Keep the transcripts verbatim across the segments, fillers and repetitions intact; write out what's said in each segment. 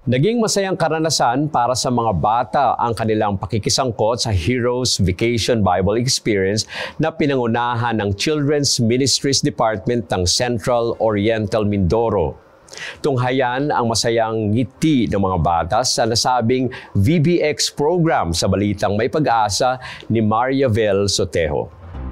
Naging masayang karanasan para sa mga bata ang kanilang pakikisangkot sa Heroes Vacation Bible Experience na pinangunahan ng Children's Ministries Department ng Central Oriental Mindoro. Tunghayan ang masayang ngiti ng mga bata sa nasabing V B X program sa Balitang May Pag-asa ni Mariavel Sotejo.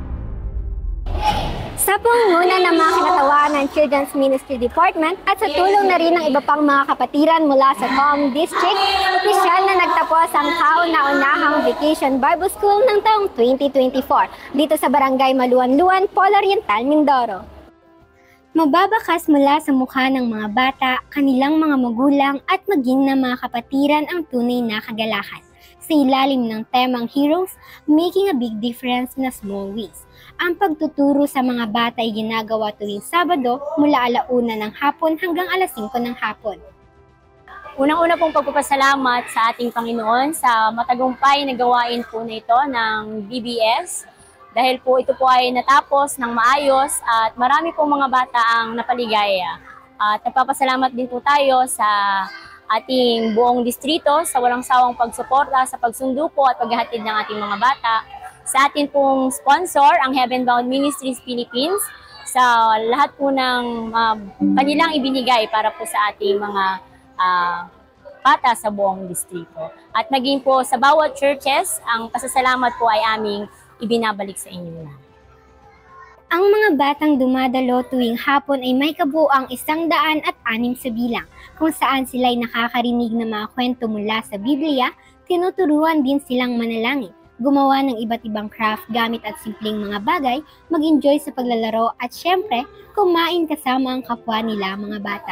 Sa pangunguna ng mga kinatawaan ng Children's Ministry Department at sa tulong na rin ng iba pang mga kapatiran mula sa C O M District, opisyal na nagtapos ang kauna-unahang Vacation Bible School ng taong twenty twenty-four dito sa Barangay Maluan-Luan, Polo Oriental, Mindoro. Mababakas mula sa mukha ng mga bata, kanilang mga magulang at maging ng mga kapatiran ang tunay na kagalakan. Sa ilalim ng temang Heroes, Making a Big Difference in Small Ways. Ang pagtuturo sa mga bata ay ginagawa tuwing Sabado mula alauna ng hapon hanggang alas singko ng hapon. Unang-una pong pagpapasalamat sa ating Panginoon sa matagumpay na gawain po na ito ng B B S. Dahil po ito po ay natapos ng maayos at marami pong mga bata ang napaligaya. At nagpapasalamat din po tayo sa ating buong distrito sa walang sawang pagsuporta sa pagsundo po at paghahatid ng ating mga bata. Sa atin pong sponsor, ang Heaven Bound Ministries Philippines, sa lahat po ng uh, kanilang ibinigay para po sa ating mga uh, bata sa buong distrito. At maging po sa bawat churches, ang pasasalamat po ay aming ibinabalik sa inyo na. Ang mga batang dumadalo tuwing hapon ay may kabuuang isang daan at anim sa bilang, kung saan sila'y nakakarinig ng mga kwento mula sa Biblia, tinuturuan din silang manalangin, gumawa ng iba't ibang craft gamit at simpleng mga bagay, mag-enjoy sa paglalaro at syempre, kumain kasama ang kapwa nila mga bata.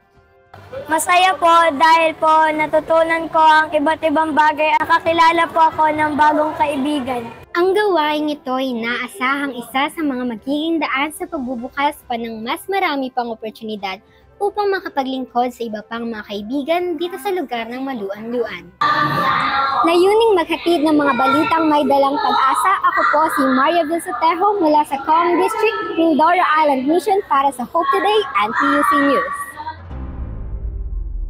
Masaya po dahil po natutunan ko ang iba't ibang bagay at nakakilala po ako ng bagong kaibigan. Ang gawaing ito ay inaasahang isa sa mga magiging daan sa pagbubukas pa ng mas marami pang oportunidad upang makapaglingkod sa iba pang mga kaibigan dito sa lugar ng Maluan-Luan. Layuning maghatid ng mga balitang may dalang pag-asa, ako po si Mariavel Sotejo mula sa C O M District, Mindoro Island Mission para sa Hope Today and P U C News.